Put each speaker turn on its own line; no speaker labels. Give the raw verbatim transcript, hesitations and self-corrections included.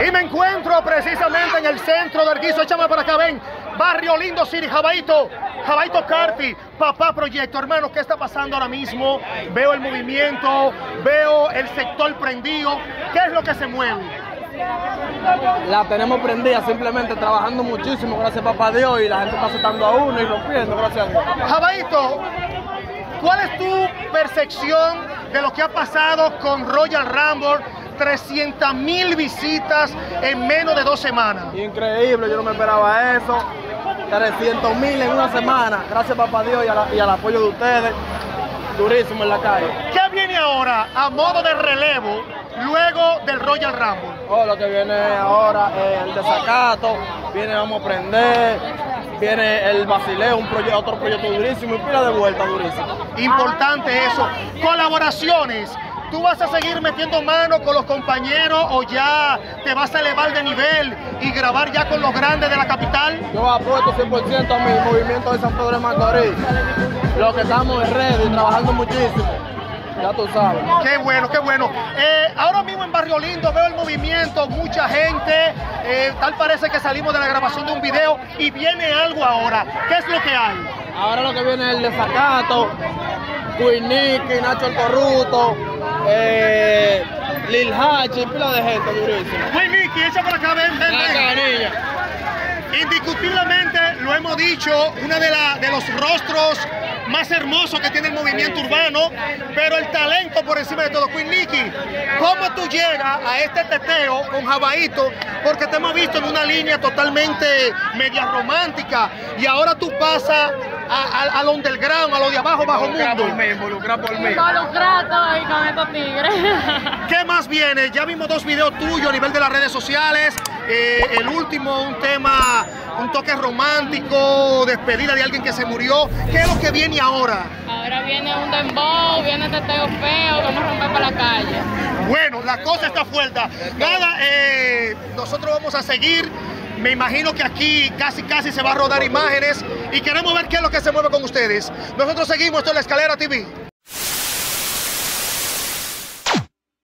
Y me encuentro precisamente en el centro del Guiso. Échame para acá, ven. Barrio Lindo City, Jabaito. Jabaito Carpi, Papá Proyecto. Hermano, ¿qué está pasando ahora mismo? Veo el movimiento, veo el sector prendido. ¿Qué es lo que se mueve?
La tenemos prendida, simplemente trabajando muchísimo, gracias a papá Dios, y la gente está aceptando a uno y rompiendo, gracias a Dios.
Jabaito, ¿cuál es tu percepción de lo que ha pasado con Royal Rumble? trescientas mil visitas en menos de dos semanas.
Increíble, yo no me esperaba eso. trescientos mil en una semana, gracias a papá Dios y, a la, y al apoyo de ustedes. Durísimo en la calle.
¿Qué viene ahora a modo de relevo luego del Royal Rumble?
Oh, lo que viene ahora es el desacato, viene Vamos a Prender, viene el Basileo, un proyecto, otro proyecto durísimo y pila de vuelta durísimo.
Importante eso. Colaboraciones. ¿Tú vas a seguir metiendo mano con los compañeros o ya te vas a elevar de nivel y grabar ya con los grandes de la capital?
Yo apuesto cien por ciento a mi movimiento de San Pedro de Macorís. Lo que estamos en redes y trabajando muchísimo. Ya tú sabes.
Qué bueno, qué bueno. Eh, ahora mismo en Barrio Lindo veo el movimiento, mucha gente. Eh, tal parece que salimos de la grabación de un video y viene algo ahora. ¿Qué es lo que hay?
Ahora lo que viene es el desacato, Queen Nicky, Nacho el Corrupto, eh, Lil Hachi, pila de gente durísima.
Queen Nicky, echa por acá, ven, ven, ven. Indiscutiblemente, lo hemos dicho, uno de, la, de los rostros más hermosos que tiene el movimiento urbano, pero el talento por encima de todo. Queen Nicky, ¿cómo tú llegas a este teteo con Jabaito? Porque te hemos visto en una línea totalmente media romántica y ahora tú pasas a, a, a lo underground, a lo de abajo, bajo mundo.
Involucrar por mí.
Involucrar todo y con estos tigres.
¿Qué más viene? Ya vimos dos videos tuyos a nivel de las redes sociales. Eh, el último, un tema, un toque romántico, despedida de alguien que se murió. ¿Qué es lo que viene ahora?
Ahora viene un dembow, viene teteo feo, vamos a romper para la calle.
Bueno, la cosa está fuerte. Nada, eh, nosotros vamos a seguir. Me imagino que aquí casi casi se va a rodar imágenes y queremos ver qué es lo que se mueve con ustedes. Nosotros seguimos, esto es La Escalera T V.